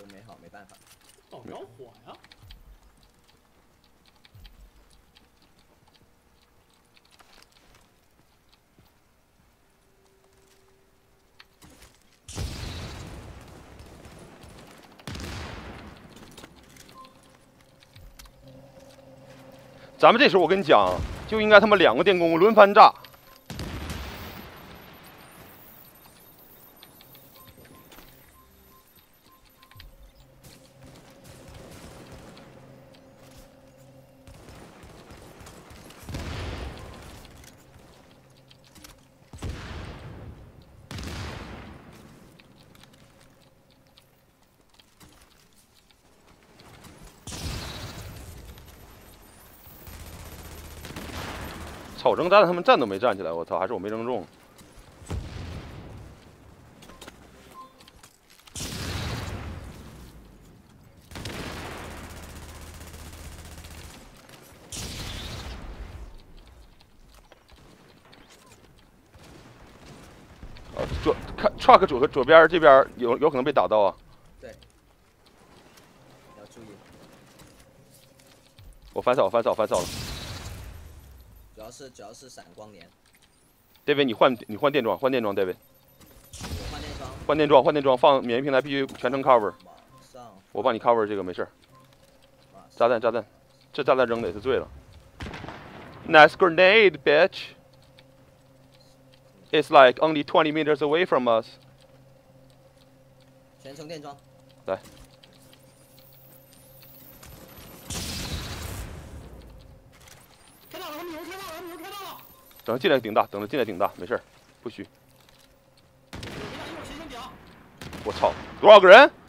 都没好，没办法。 找不着火呀！ 咱们这时候我跟你讲，就应该他妈2个电工轮番炸。 操！我扔弹他们站都没站起来，我操！还是我没扔中。看 truck 左边这边有可能被打到啊。 对，要注意。 我翻扫了。 主要是闪光年。 David， 你换电装，David。 换电装。 换电装，放免疫平台必须全程 cover。我帮你 cover 这个没事。炸弹，这炸弹扔的也是对了。Nice grenade, bitch. It's like only 20 meters away from us. 全程电装。 来。 开到了，他们有人开到了。 等他进来顶大，没事，不虚。 先顶。 我操，多少个人？